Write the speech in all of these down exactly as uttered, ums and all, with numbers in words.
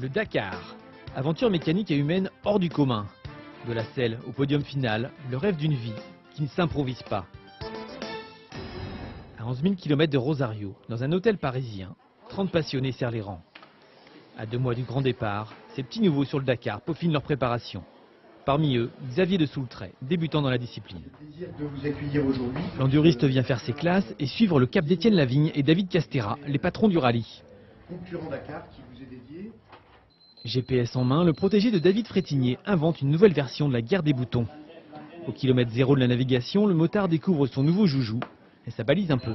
Dakar, aventure mécanique et humaine hors du commun. De la selle au podium final, le rêve d'une vie qui ne s'improvise pas. À onze mille kilomètres de Rosario, dans un hôtel parisien, trente passionnés serrent les rangs. À deux mois du grand départ, ces petits nouveaux sur le Dakar peaufinent leur préparation. Parmi eux, Xavier de Soultret, débutant dans la discipline. Plaisir de vous accueillir aujourd'hui. L'enduriste vient faire ses classes et suivre le cap d'Étienne Lavigne et David Castera, les patrons du rallye. Concurrent Dakar qui vous est dédié. G P S en main, le protégé de David Frétinier invente une nouvelle version de la guerre des boutons. Au kilomètre zéro de la navigation, le motard découvre son nouveau joujou et ça balise un peu.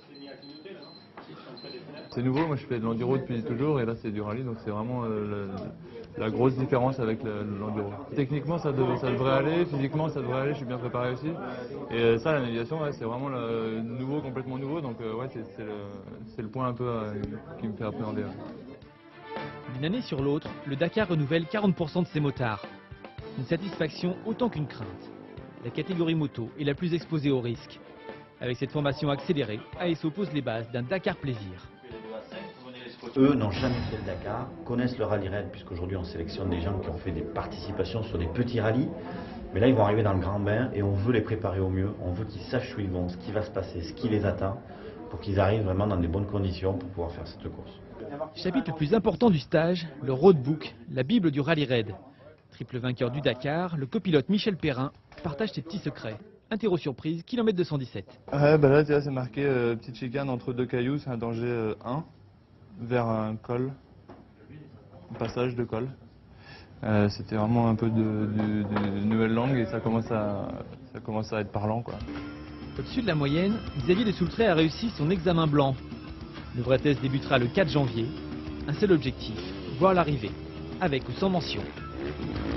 C'est nouveau, moi je fais de l'enduro depuis toujours et là c'est du rallye, donc c'est vraiment euh, la, la grosse différence avec l'enduro. Techniquement ça, dev, ça devrait aller, physiquement ça devrait aller, je suis bien préparé aussi. Et euh, ça la navigation ouais, c'est vraiment le nouveau, complètement nouveau, donc euh, ouais, c'est le, le point un peu euh, qui me fait appréhender. Ouais. D'une année sur l'autre, le Dakar renouvelle quarante pour cent de ses motards. Une satisfaction autant qu'une crainte. La catégorie moto est la plus exposée au risque. Avec cette formation accélérée, A S O pose les bases d'un Dakar plaisir. Eux n'ont jamais fait le Dakar, connaissent le rallye raid, puisqu'aujourd'hui on sélectionne des gens qui ont fait des participations sur des petits rallyes. Mais là ils vont arriver dans le grand bain et on veut les préparer au mieux, on veut qu'ils sachent où ils vont, ce qui va se passer, ce qui les attend, pour qu'ils arrivent vraiment dans des bonnes conditions pour pouvoir faire cette course. Chapitre le plus important du stage, le roadbook, la bible du rallye raid. Triple vainqueur du Dakar, le copilote Michel Perrin partage ses petits secrets. Interro surprise, kilomètre deux cent dix-sept. Ouais, bah là c'est marqué euh, petite chicane entre deux cailloux, c'est un danger euh, un. Vers un col, un passage de col. Euh, C'était vraiment un peu de, de, de nouvelle langue et ça commence à, ça commence à être parlant, quoi. Au-dessus de la moyenne, Xavier de Soultret a réussi son examen blanc. Le vrai test débutera le quatre janvier. Un seul objectif, voir l'arrivée, avec ou sans mention.